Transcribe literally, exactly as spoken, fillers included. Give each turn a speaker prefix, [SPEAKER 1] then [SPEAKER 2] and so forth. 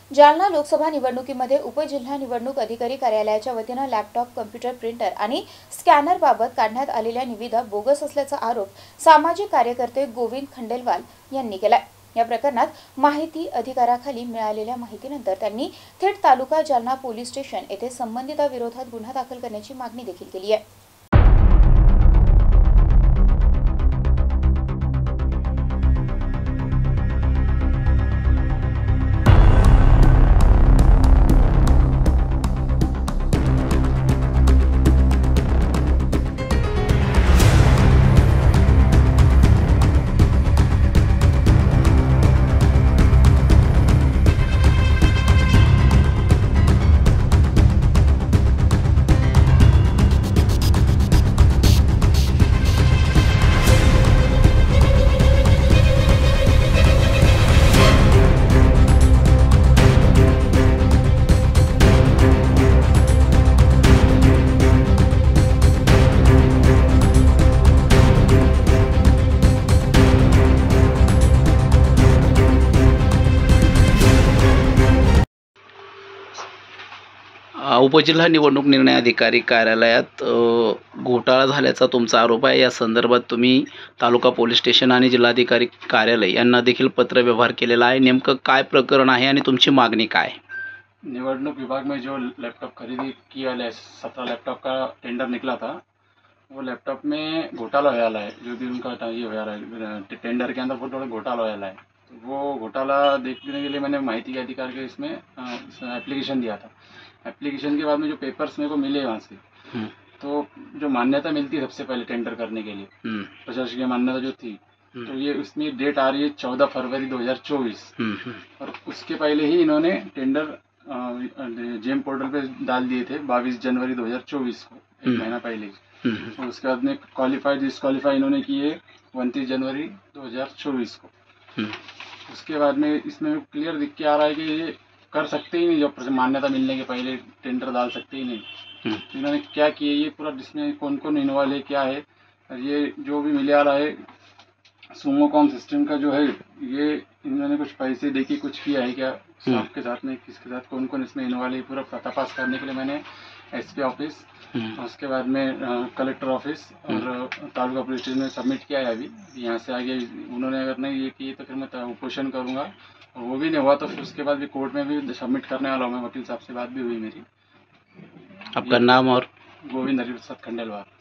[SPEAKER 1] जालना लोकसभा निवडणुकीमध्ये उपजिल्हा निवडणूक अधिकारी कार्यालयाच्या वतीनं लॅपटॉप, कम्प्युटर, प्रिंटर आणि स्कॅनरबाबत काढण्यात आलेल्या निविदा बोगस असल्याचा आरोप सामाजिक कार्यकर्ते गोविंद खंडेलवाल यांनी केलाय। या प्रकरणात माहिती अधिकाराखाली मिळालेल्या माहितीनंतर त्यांनी थेट तालुका जालना पोलीस स्टेशन येथे संबंधितांविरोधात गुन्हा दाखल करण्याची मागणी देखील केली आहे।
[SPEAKER 2] उपजिल्हा निवडणूक निर्णय अधिकारी कार्यालयात घोटाळा झाल्याचा तुमचा आरोप आहे। या संदर्भात तुम्ही तालुका पोलीस स्टेशन आणि जिल्हाधिकारी कार्यालय यांना देखील पत्र व्यवहार केलेला आहे। नेमकं काय प्रकरण आहे आणि तुमची मागणी काय?
[SPEAKER 3] निवडणूक विभाग में जो लैपटॉप खरीदी किया है, सत्रह लैपटॉप का टेंडर निकला था, वो लैपटॉप में घोटाला हो है। जो भी उनका ये हो रहा है टेंडर के अंदर वो थोड़ा घोटाला हो है। वो घोटाला देखने के लिए मैंने माहिती के अधिकार के इसमें एप्लीकेशन दिया था। एप्लीकेशन के बाद में जो पेपर्स मेरे को मिले वहाँ से, तो जो मान्यता मिलती है सबसे पहले टेंडर करने के लिए, प्रशासकीय मान्यता जो थी, तो ये उसमें डेट आ रही है चौदह फरवरी दो हजार चौबीस। और उसके पहले ही इन्होंने टेंडर जेम पोर्टल पे डाल दिए थे बाईस जनवरी दो हजार चौबीस को, एक महीना पहले। तो उसके बाद में क्वालिफाई डिस्क्वालीफाई इन्होंने किए उनतीस जनवरी दो हजार चौबीस को। उसके बाद में इसमें क्लियर दिख के आ रहा है कि ये कर सकते ही नहीं, जब मान्यता मिलने के पहले टेंडर डाल सकते ही नहीं। इन्होंने क्या किया, ये पूरा जिसमें कौन कौन इन्वॉल्व है, क्या है, ये जो भी मिले आ रहा है सुमोकॉम सिस्टम का जो है, ये इन्होंने कुछ पैसे देके कुछ किया है क्या आपके साथ में, किसके साथ कौन कौन इसमें इन्वॉल्व है, पूरा तपास करने के लिए मैंने एसपी ऑफिस, उसके बाद में कलेक्टर ऑफिस और तालुका पुलिस स्टेशन में सबमिट किया है। अभी यहाँ से आगे उन्होंने अगर नहीं ये किए तो फिर मैं उपोषण करूँगा, और वो भी नहीं हुआ तो फिर उसके बाद भी कोर्ट में भी सबमिट करने वाला हूँ। मैं वकील साहब से बात भी हुई मेरी।
[SPEAKER 2] आपका नाम और?
[SPEAKER 3] गोविंद हरिप्रसाद खंडेलवाल।